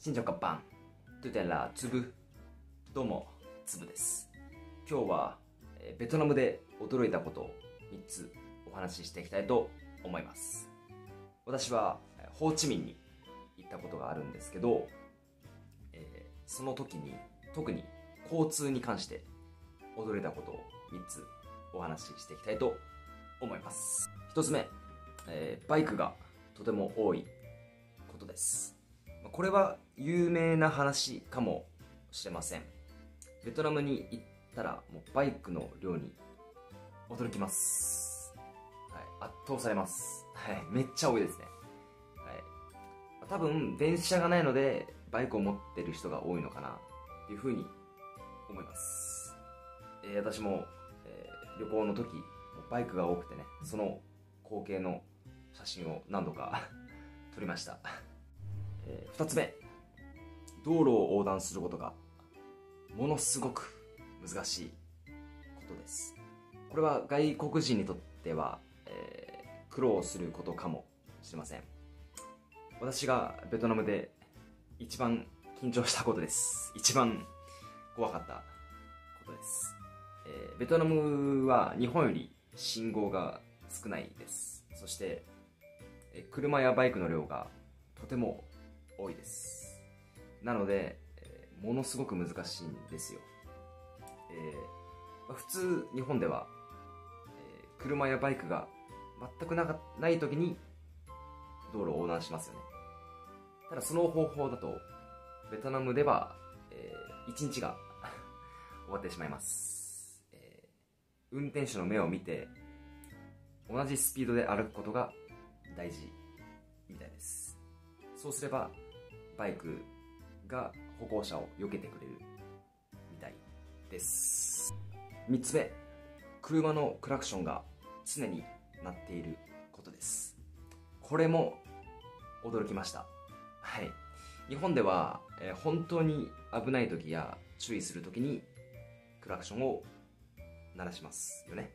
新庄カッパントゥテラツブ。どうも、ツブです。今日はベトナムで驚いたことを3つお話ししていきたいと思います。私はホーチミンに行ったことがあるんですけど、その時に特に交通に関して驚いたことを3つお話ししていきたいと思います。1つ目、バイクがとても多いことです。これは有名な話かもしれません。ベトナムに行ったらもうバイクの量に驚きます。はい、圧倒されます。はい、めっちゃ多いですね。はい、多分電車がないのでバイクを持ってる人が多いのかなっていうふうに思います。私も、旅行の時バイクが多くてね、その光景の写真を何度か撮りました。2つ目、道路を横断することがものすごく難しいことです。これは外国人にとっては、苦労することかもしれません。私がベトナムで一番緊張したことです。一番怖かったことです。ベトナムは日本より信号が少ないです。そして車やバイクの量がとても多いです。なので、ものすごく難しいんですよ。普通日本では、車やバイクが全くない時に道路を横断しますよね。ただその方法だとベトナムでは、1日が終わってしまいます。運転手の目を見て同じスピードで歩くことが大事みたいです。そうすればバイクが歩行者を避けてくれるみたいです。3つ目、車のクラクションが常に鳴っていることです。これも驚きました。はい、日本では、本当に危ない時や注意する時にクラクションを鳴らしますよね。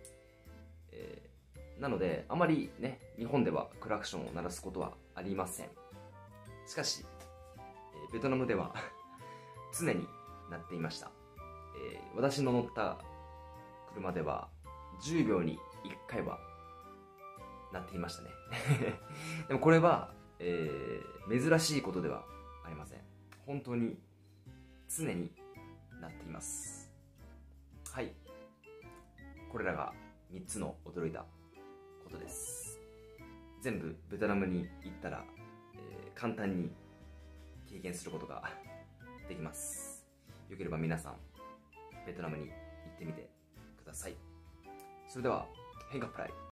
なのであまりね、日本ではクラクションを鳴らすことはありません。しかしベトナムでは常に鳴っていました。私の乗った車では10秒に1回は鳴っていましたね。でもこれは、珍しいことではありません。本当に常に鳴っています。はい、これらが3つの驚いたことです。全部ベトナムに行ったら、簡単に経験することができます。よければ皆さんベトナムに行ってみてください。それでは、ヘンガプライ。